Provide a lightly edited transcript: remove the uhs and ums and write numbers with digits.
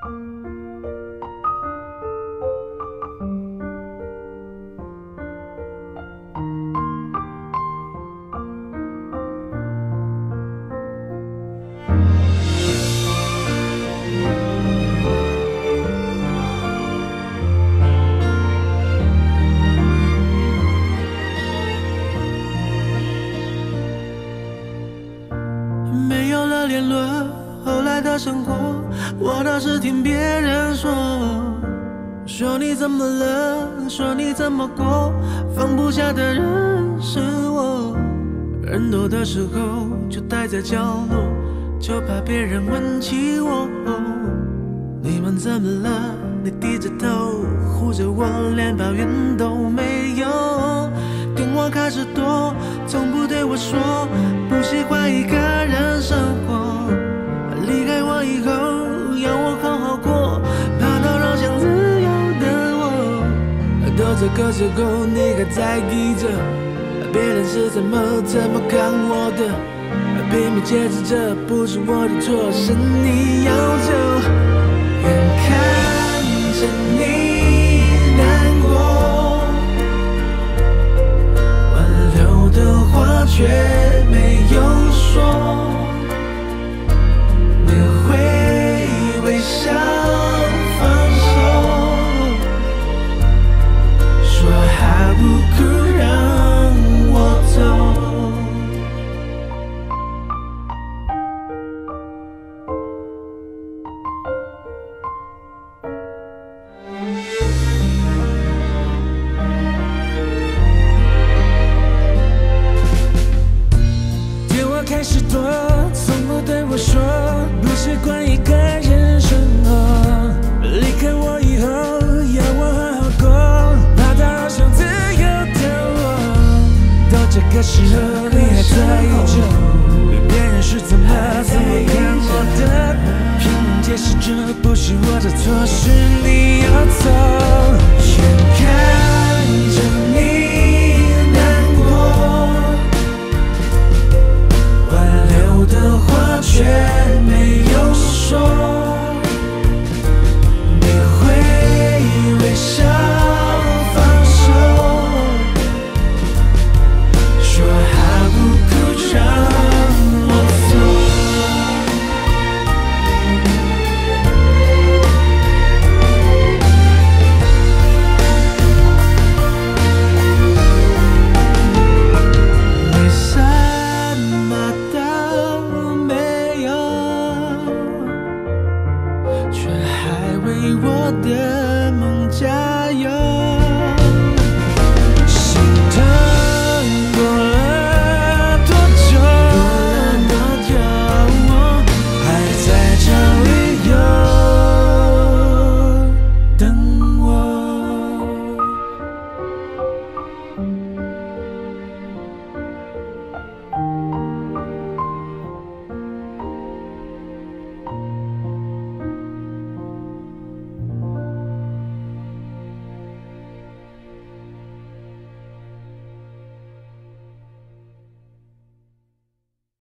没有了联络，后来的生活，我倒是听别人说，说你怎么了，说你怎么过，放不下的人是我。人多的时候就待在角落，就怕别人问起我。你们怎么了？你低着头护着我，连抱怨都没有。电话开始多，从不对我说不喜欢一个人生活。离开我以后，要我好好过，怕打扰想自由的我。都这个时候，你还在意着别人是怎么看我的，拼命解释这不是我的错，是你要走。眼看着你难过，挽留的话却没有说，你会微笑放手，说还不哭让我走。开始多，从不对我说不习惯一个人生活。离开我以后，要我好好过，怕打扰想自由的我。到这个时候，你还在意着别人是怎么看我的，拼命解释这不是我的错，是你要走。眼看着你难过，的话却没有说，你会微笑放手，说还不哭让我走。你什么都没有，却还为我的梦加油。